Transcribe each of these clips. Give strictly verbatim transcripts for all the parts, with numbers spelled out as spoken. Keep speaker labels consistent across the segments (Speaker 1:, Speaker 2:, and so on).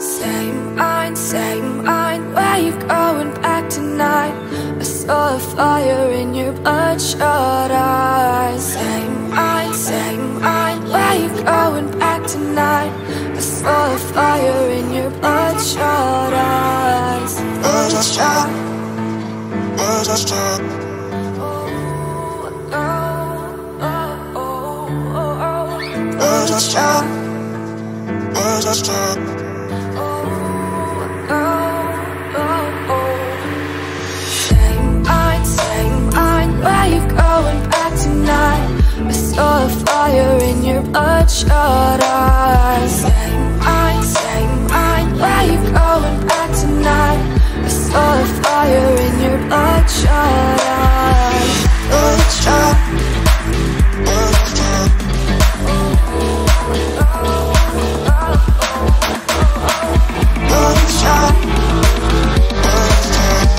Speaker 1: Same mind, same mind, where you going back tonight? I saw a fire in your bloodshot eyes. Same mind, same mind, where you going back tonight? I saw a fire in your bloodshot eyes. Bloodshot, bloodshot. Oh, oh, oh, oh, oh. Bloodshot, bloodshot. I saw a fire in your bloodshot eyes. Same mind, same mind, where you going back tonight? I saw a fire in your bloodshot eyes. Bloodshot, bloodshot. Bloodshot, bloodshot.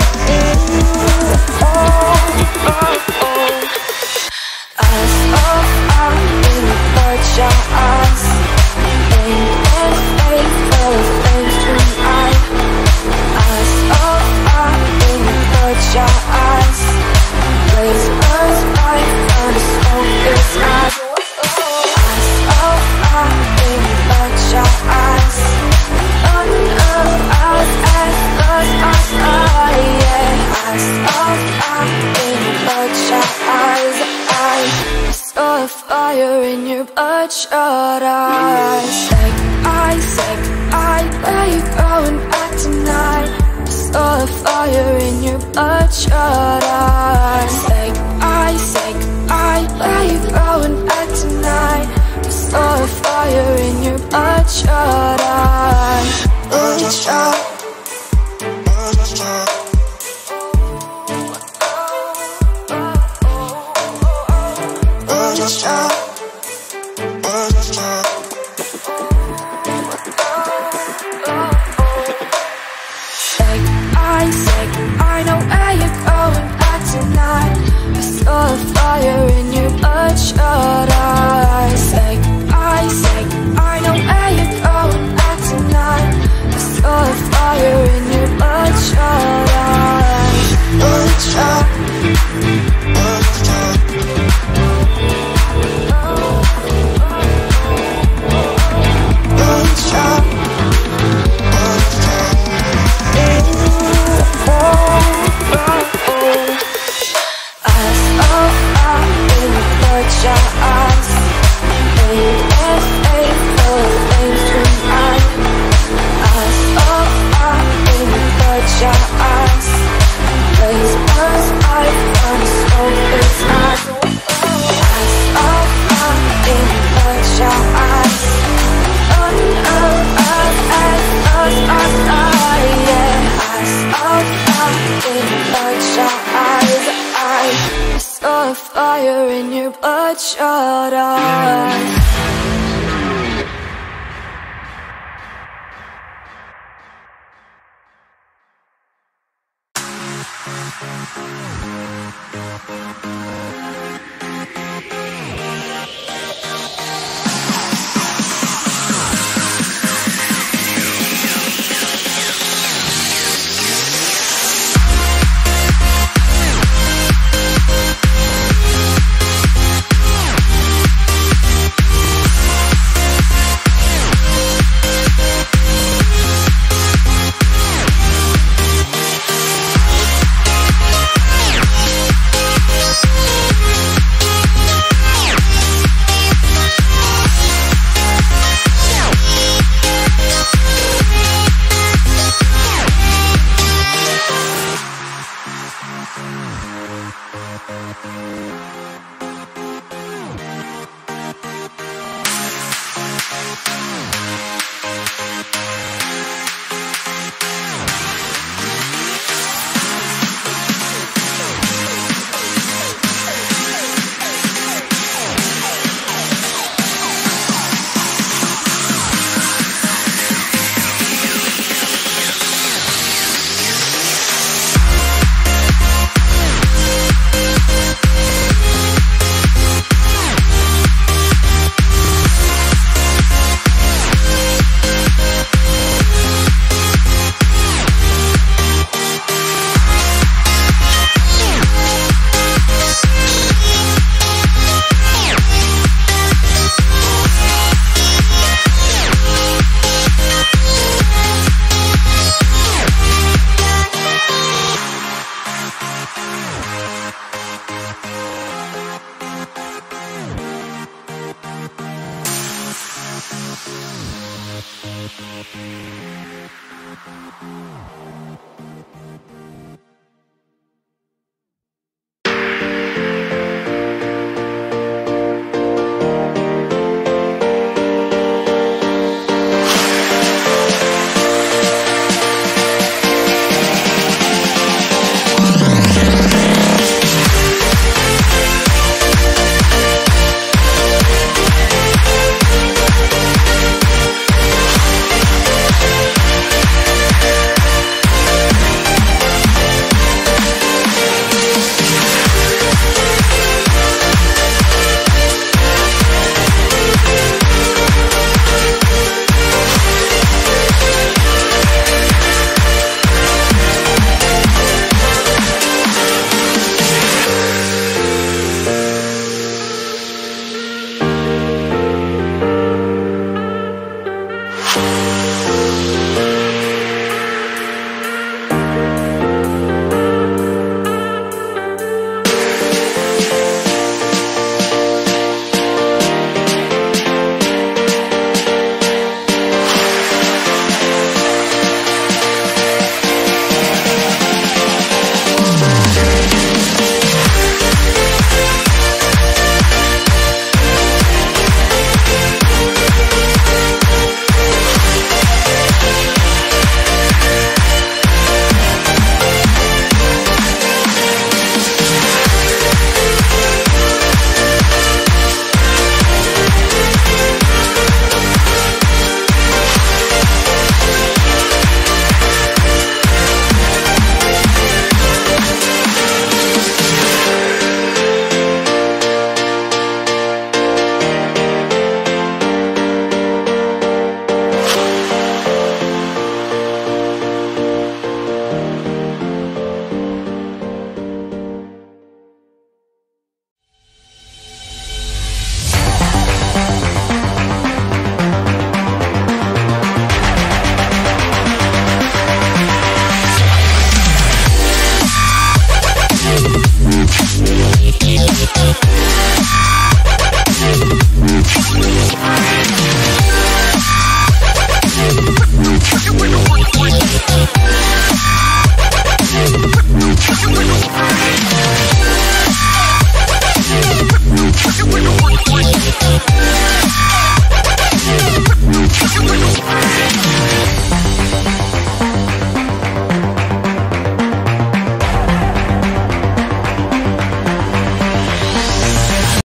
Speaker 1: Oh, oh, oh. I saw fire in your bloodshot eyes. Aim and faith full of flames tonight. I saw fire in your bloodshot eyes. Blaze burns bright from the smoke is high. I saw fire in your bloodshot eyes. Under eyes as us, us, I, yeah. I saw fire in your bloodshot eyes. I saw a fire in your bloodshot eyes. Say goodbye, say goodbye, where you going back tonight? I saw a fire in your bloodshot eyes. Say goodbye, say goodbye, where you going back tonight? I saw a fire in your bloodshot eyes. Bloodshot, bloodshot. Bloodshot, bloodshot. Say goodbye, say goodbye, know where you're going back tonight. I saw a fire in your bloodshot eyes. Say goodbye, say goodbye, know where you're going back tonight. I saw a fire in your bloodshot eyes. Bloodshot, bloodshot. Bloodshot, bloodshot. Oh, oh, oh. I saw fire in your bloodshot eyes. Aim and faith full of flames tonight. I saw fire in your bloodshot eyes. Blaze burns bright from the smoke is high. I saw fire in your bloodshot eyes. I saw a fire in your bloodshot eyes. Thank you.